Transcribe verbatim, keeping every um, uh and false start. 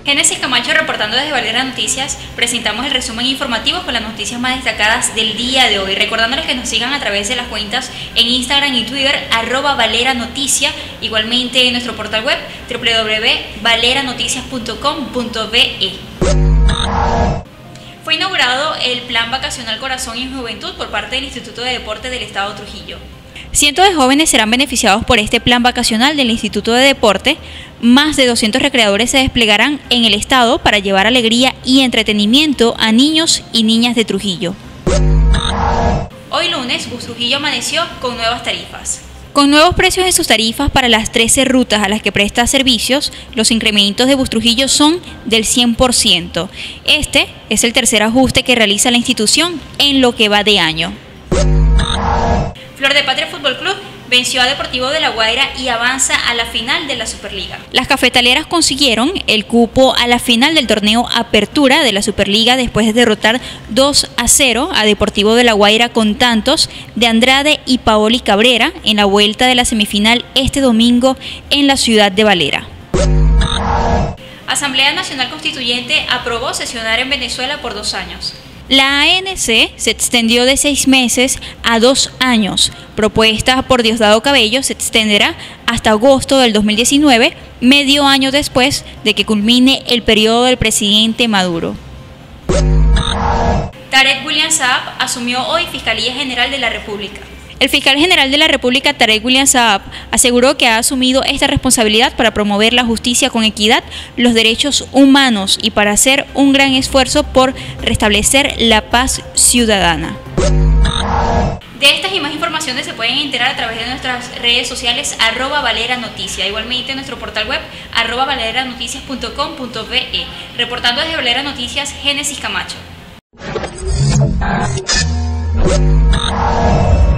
Génesis Camacho reportando desde Valera Noticias, presentamos el resumen informativo con las noticias más destacadas del día de hoy, recordándoles que nos sigan a través de las cuentas en Instagram y Twitter, arroba Valera Noticia, igualmente en nuestro portal web doble u doble u doble u punto valera noticias punto com punto be. Fue inaugurado el Plan Vacacional Corazón y Juventud por parte del Instituto de Deporte del Estado Trujillo. Cientos de jóvenes serán beneficiados por este plan vacacional del Instituto de Deporte. Más de doscientos recreadores se desplegarán en el estado para llevar alegría y entretenimiento a niños y niñas de Trujillo. Hoy lunes, Bus Trujillo amaneció con nuevas tarifas. Con nuevos precios en sus tarifas para las trece rutas a las que presta servicios, los incrementos de Bus Trujillo son del cien por ciento. Este es el tercer ajuste que realiza la institución en lo que va de año. Flor de Patria Fútbol Club venció a Deportivo de La Guaira y avanza a la final de la Superliga. Las cafetaleras consiguieron el cupo a la final del torneo Apertura de la Superliga después de derrotar dos a cero a Deportivo de La Guaira con tantos de Andrade y Paoli Cabrera en la vuelta de la semifinal este domingo en la ciudad de Valera. Asamblea Nacional Constituyente aprobó sesionar en Venezuela por dos años. La A N C se extendió de seis meses a dos años. Propuesta por Diosdado Cabello se extenderá hasta agosto del dos mil diecinueve, medio año después de que culmine el periodo del presidente Maduro. Tarek William Saab asumió hoy Fiscalía General de la República. El fiscal general de la República, Tarek William Saab, aseguró que ha asumido esta responsabilidad para promover la justicia con equidad, los derechos humanos y para hacer un gran esfuerzo por restablecer la paz ciudadana. De estas y más informaciones se pueden enterar a través de nuestras redes sociales arroba Valera Noticia, igualmente en nuestro portal web arroba valera noticias punto com punto be. Reportando desde Valera Noticias, Génesis Camacho.